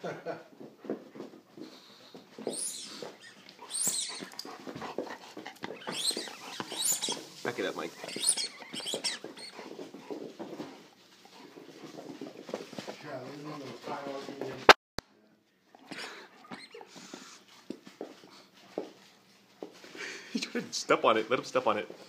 Back it up, Mike. He tried to step on it. Let him step on it.